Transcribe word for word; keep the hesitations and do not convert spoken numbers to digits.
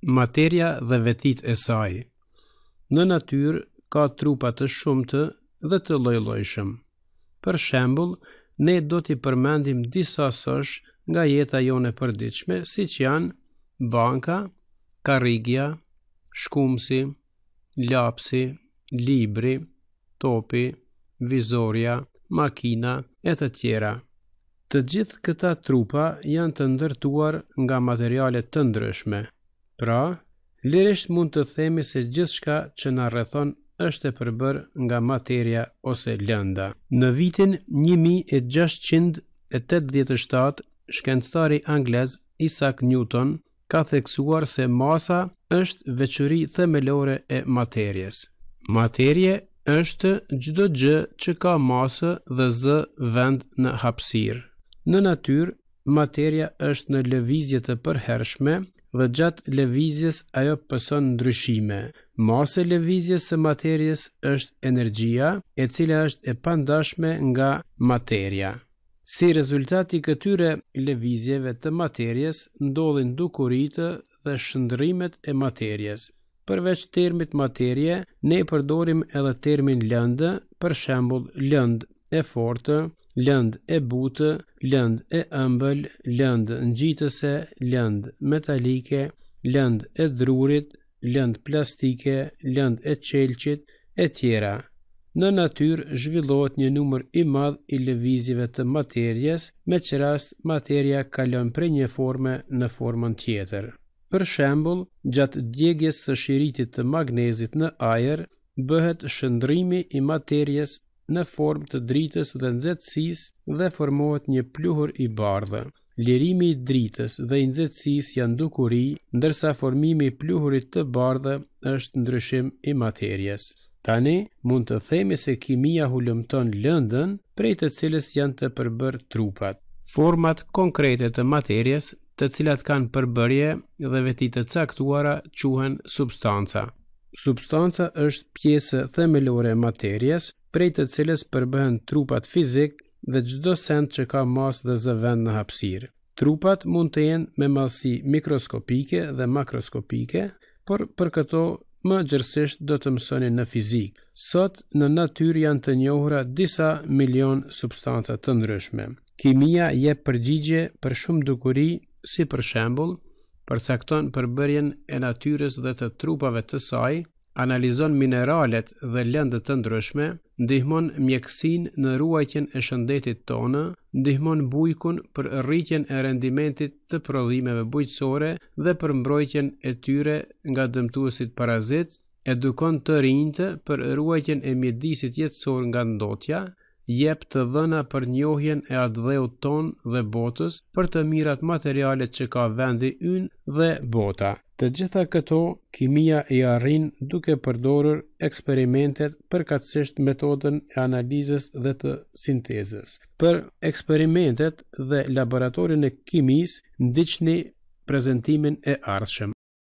Materia dhe vetit e saj. Në natyrë ka trupa të shumtë dhe të lloj-llojshëm. Për shembull, ne do t'i përmendim disa sosh nga jeta jone e përditshme, siç janë banka, karrigja, shkumsi, lapsi, libri, topi, vizorja, makina e të tjera. Të gjithë këta trupa janë të ndërtuar nga materiale të ndryshme. Pra, lirisht mund të themi se gjithçka që na rrethon është e përbërë nga materia ose lënda. Në vitin një mijë e gjashtëqind e tetëdhjetë e shtatë, shkencëtari anglez Isaac Newton ka theksuar se masa është veçori themelore e materjes. Materje është çdo gjë që ka masë dhe zë vend në hapësirë. Në natyrë, materja është në lëvizje të përhershme dhe gjatë lëvizjes ajo pëson ndryshime. Masa e lëvizjes së materjes është energjia, e cila është e pandashme nga materja. Si rezultat i këtyre lëvizjeve të materjes, ndodhin dukuritë dhe shndërrimet e materjes. Përveç termit materje, ne përdorim edhe termin lëndë, për shembull lëndë e fortë, lëndë e butë, lëndë e ëmbël, lëndë ngjitëse, lëndë metalike, lëndë e drurit, lëndë plastike, lëndë e qelqit, e tjera. Në natyrë zhvillohet një numër i madh i lëvizjeve të materjes, me që rast materja kalon prej një forme në formën tjetër. Për shembull, gjatë djegjes së shiritit të magnezit në ajër, bëhet shndërrimi i materjes në formë të dritës dhe nxehtësisë dhe formohet një pluhur i bardhë. Lirimi i dritës dhe i nxehtësisë janë dukuri, ndërsa formimi i pluhurit të bardhë është ndryshim i materjes. Tani, mund të themi se kimia hulumton lëndën, prej të cilës janë të përbërë trupat. Format konkrete të materjes, të cilat kanë përbërje dhe veti të caktuara, quhen substanca. Substanca është pjesë themelore e materjes, prej të cilës përbëhen trupat fizik dhe çdo send që ka masë dhe zë vend në hapësirë. Trupat mund të jenë me madhësi mikroskopike dhe makroskopike, por për këto më gjithësisht do të mësoni në fizikë. Sot në natyrë janë të njohura disa milion substanca të ndryshme. Kimia jep përgjigje për shumë dukuri, si për shembull, përcakton përbërjen e natyrës dhe të trupave të saj, analizon mineralet dhe lëndët të ndryshme, ndihmon mjekësinë në ruajtjen e shëndetit tonë, ndihmon bujkun për rritjen e rendimentit të prodhimeve bujqësore dhe për mbrojtjen e tyre nga dëmtuesit parazit, edukon të rinjtë për ruajtjen e mjedisit jetësor nga ndotja, jep të dhëna për njohjen e atë dheut ton dhe botës për të mirat materialet që ka vendi ynë dhe bota. Të gjitha këto, kimia i arrin duke përdorur eksperimentet, përkatësisht metodën e analizës dhe të sintezës. Për eksperimentet dhe laboratorin e kimisë, ndiqni prezantimin e ardhshëm.